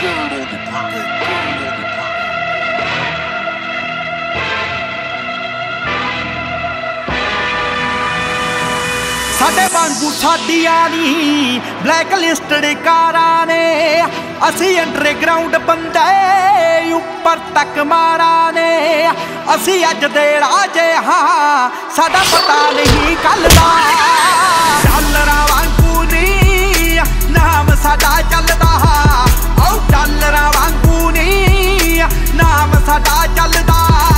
साडे वांगू साडियां नी black listed कारां ने, असी अंडरग्राउंड बंदे उपर तक मारा ने। असी अज दे राजे हाँ, साडा पता नहीं कल दा। डॉलरां वांगू नी नाम साडा चलदा, ओ डॉलरां वांगू नी नाम साडा चलदा।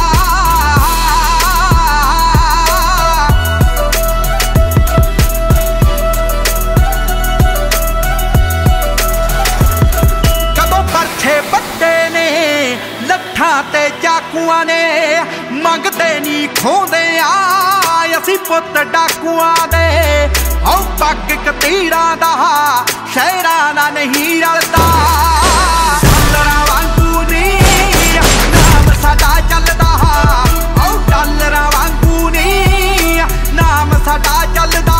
ते चाकुआ ने मंगते नी खोंदे असी पुत डाकुआ दे। औ पग कतीड़ा दा शहरां दा नहीं रलदा। डॉलरां वांगू नी नाम साडा चलदा, औ डॉलरां वांगू नी नाम साडा चलदा।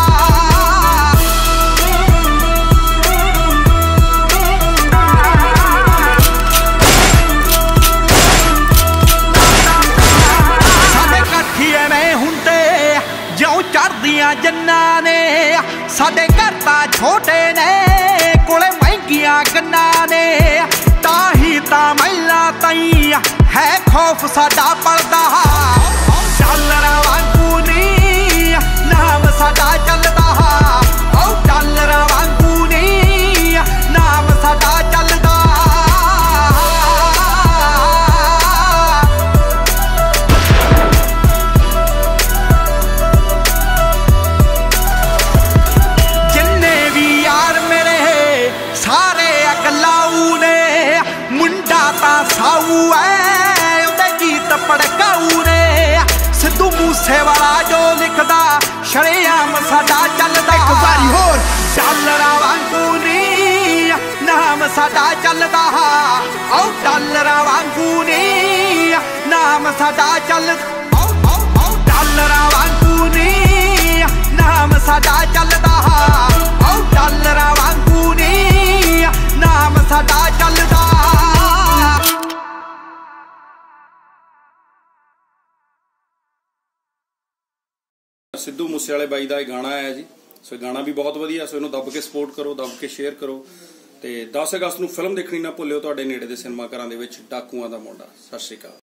चढ़दियां जन्ना ने साडे घर तां छोटे ने, कोले महंगियां गन्ना ने। ताही तां महिला ताई है खौफ साडा पलदा। डॉलरां वांगू नी नाम साडा चलदा, ओ डॉलरां वांगू नी नाम साडा चलदा। साऊ है उदे गीत पड़काऊ ने, सिद्धू मूसे वाला जो लिखदा शरेआम साडा चलदा। एक बारी होर डॉलरां वांगू नी नाम साडा चलदा, ओ डॉलरां वांगू नी नाम साडा चलदा। डॉलरां वांगू नी नाम साडा चलदा, ओ डॉलरां वांगू नी नाम साडा चलदा। सिद्धू मूसे वाले बाई का गाना आया जी, सो गाना भी बहुत वधिया, सो इनू दब के सपोर्ट करो, दब के शेयर करो। तो 10 अगस्त को फिल्म देखनी ना भुल्लिओ तुहाडे नेड़े दे सिनेमा घरां दे विच डाकुआं दा मुंडा। सत श्री अकाल।